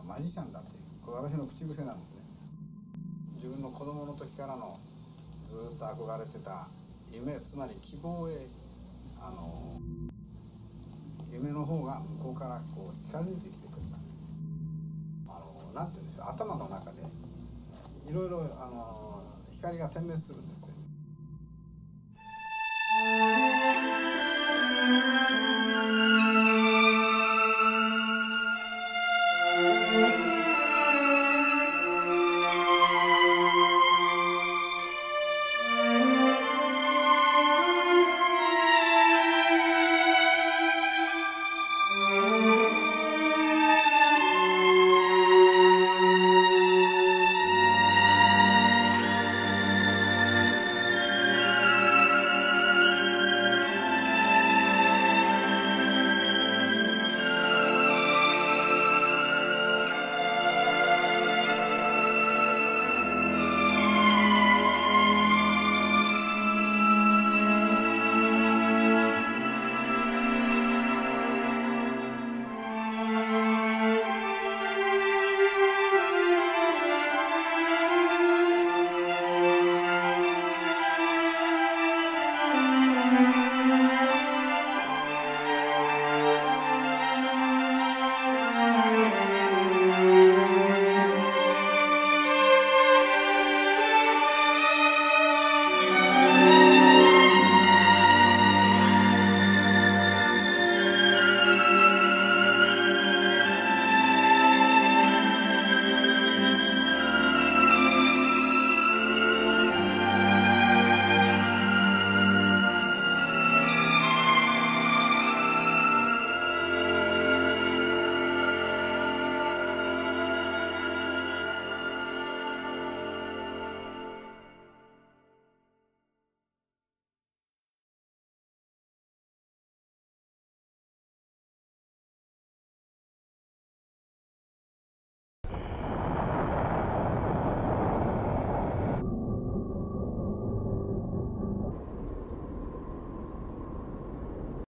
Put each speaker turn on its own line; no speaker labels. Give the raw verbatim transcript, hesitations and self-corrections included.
マジシャンだっていう、これ私の口癖なんですね。自分の子供の時からのずっと憧れてた夢、つまり希望へ、あの夢の方が向こうからこう近づいてきてくれたんです。あのなんて言うんでしょう、頭の中でいろいろあの光が点滅するんですね。